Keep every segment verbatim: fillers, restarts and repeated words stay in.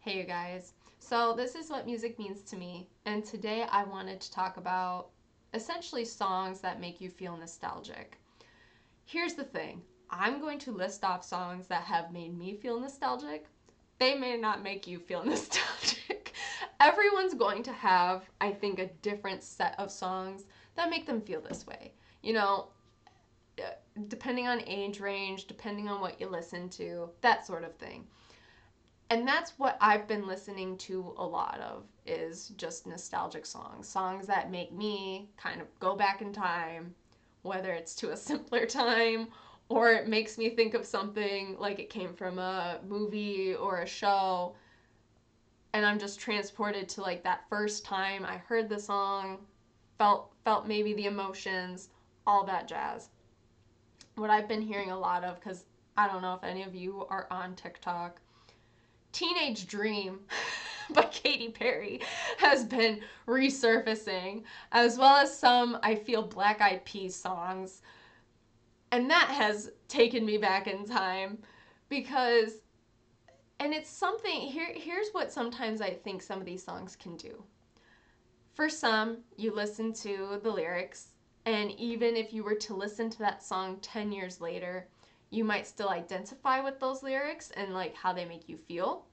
Hey, you guys. So, this is what music means to me, and today I wanted to talk about essentially songs that make you feel nostalgic. Here's the thing I'm going to list off songs that have made me feel nostalgic. They may not make you feel nostalgic. Everyone's going to have, I think, a different set of songs that make them feel this way. You know, depending on age range, depending on what you listen to, that sort of thing. And that's what I've been listening to a lot of is just nostalgic songs. Songs that make me kind of go back in time, whether it's to a simpler time or it makes me think of something like it came from a movie or a show and I'm just transported to like that first time I heard the song, felt felt maybe the emotions, all that jazz. What I've been hearing a lot of, cuz I don't know if any of you are on TikTok, Teenage Dream by Katy Perry has been resurfacing, as well as some, I feel, Black Eyed Peas songs. And that has taken me back in time because, and it's something, here, here's what sometimes I think some of these songs can do. For some, you listen to the lyrics, and even if you were to listen to that song ten years later, you might still identify with those lyrics and like how they make you feel.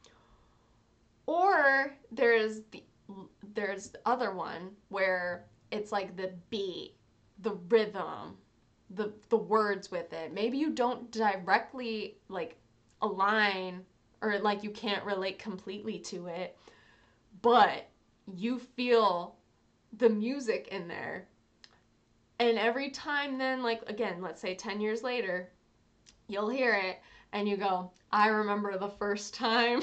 Or there's the there's the other one where it's like the beat, the rhythm, the the words with it. Maybe you don't directly like align or like you can't relate completely to it, but you feel the music in there. And every time then like again, let's say ten years later, you'll hear it and you go, I remember the first time.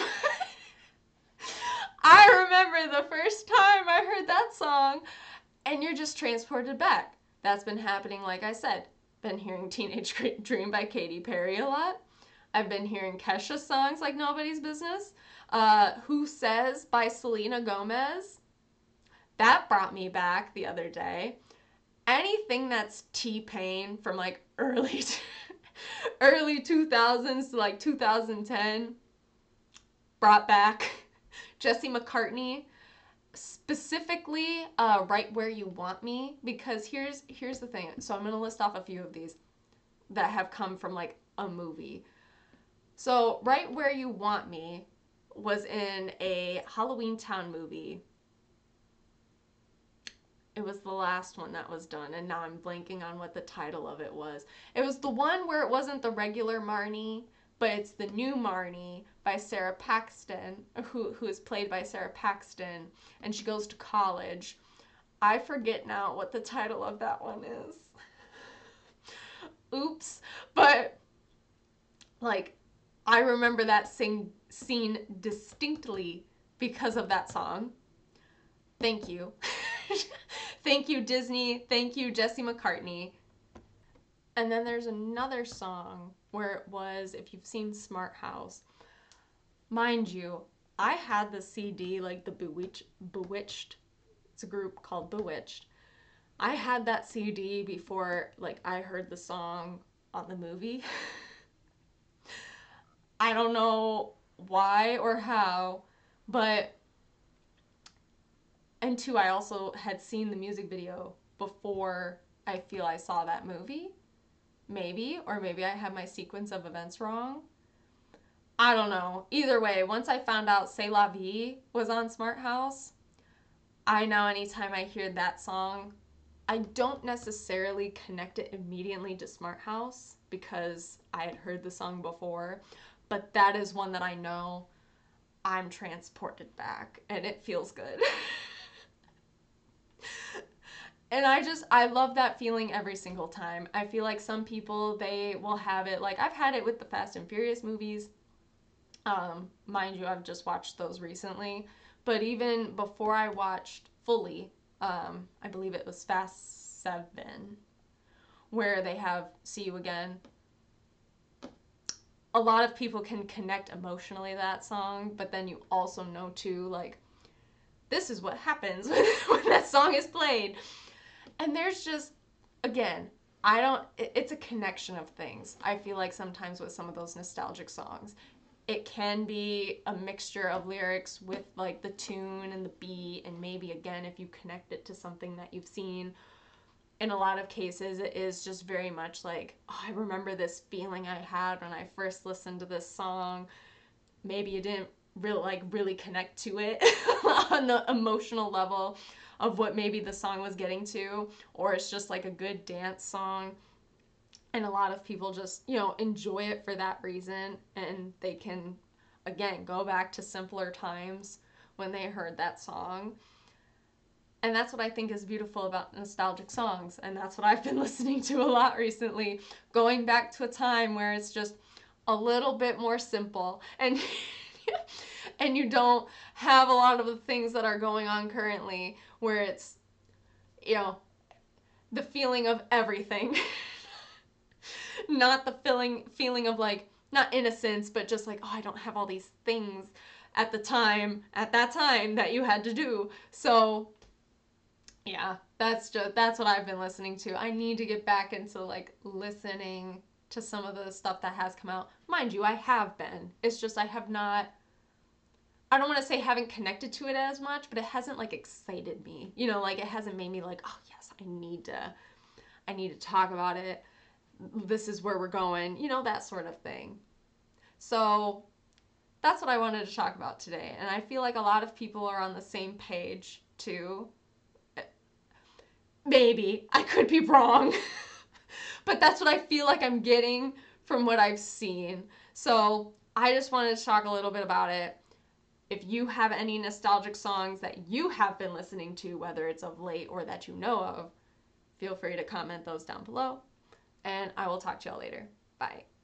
I remember the first time I heard that song, and you're just transported back. That's been happening, like I said. Been hearing Teenage Dream by Katy Perry a lot. I've been hearing Kesha songs like Nobody's Business. Uh, Who Says by Selena Gomez. That brought me back the other day. Anything that's T-Pain from like early early two thousands to like two thousand ten brought back. Jesse McCartney, specifically uh, Right Where You Want Me, because here's here's the thing. So I'm going to list off a few of these that have come from like a movie. So Right Where You Want Me was in a Halloween Town movie. It was the last one that was done, and now I'm blanking on what the title of it was. It was the one where it wasn't the regular Marnie, but it's the new Marnie by Sarah Paxton, who who is played by Sarah Paxton, and she goes to college. I forget now what the title of that one is. Oops. But like I remember that sing, scene distinctly because of that song. Thank you. Thank you, Disney. Thank you, Jesse McCartney. And then there's another song where it was, if you've seen Smart House, mind you, I had the C D, like the Bewitched, Bewitched, it's a group called Bewitched. I had that C D before, like, I heard the song on the movie. I don't know why or how, but, and two, I also had seen the music video before I feel I saw that movie. Maybe, or maybe I had my sequence of events wrong. I don't know. Either way, once I found out C'est La Vie was on Smart House, I know anytime I hear that song, I don't necessarily connect it immediately to Smart House because I had heard the song before, but that is one that I know I'm transported back and it feels good. And I just, I love that feeling every single time. I feel like some people, they will have it, like I've had it with the Fast and Furious movies. Um, mind you, I've just watched those recently. But even before I watched fully, um, I believe it was Fast seven, where they have See You Again. A lot of people can connect emotionally to that song, but then you also know too, like, this is what happens when that song is played. And there's just, again, I don't, it's a connection of things. I feel like sometimes with some of those nostalgic songs. it can be a mixture of lyrics with like the tune and the beat, and maybe again if you connect it to something that you've seen. In a lot of cases it is just very much like, oh, I remember this feeling I had when I first listened to this song. Maybe you didn't really like really connect to it on the emotional level of what maybe the song was getting to, or it's just like a good dance song. And a lot of people just, you know, enjoy it for that reason, and they can again go back to simpler times when they heard that song. And that's what I think is beautiful about nostalgic songs, and that's what I've been listening to a lot recently, going back to a time where it's just a little bit more simple, and and you don't have a lot of the things that are going on currently where it's, you know, the feeling of everything. Not the feeling feeling of like, not innocence, but just like, oh, I don't have all these things at the time, at that time that you had to do. So yeah, that's just that's what I've been listening to. I need to get back into like listening to some of the stuff that has come out. Mind you, I have been. It's just I have not, I don't want to say haven't connected to it as much, but it hasn't like excited me. You know, like it hasn't made me like, oh yes, I need to I need to talk about it. This is where we're going, you know, that sort of thing. So that's what I wanted to talk about today. And I feel like a lot of people are on the same page too. Maybe. I could be wrong. But that's what I feel like I'm getting from what I've seen. So I just wanted to talk a little bit about it. If you have any nostalgic songs that you have been listening to, whether it's of late or that you know of, feel free to comment those down below. And I will talk to y'all later. Bye.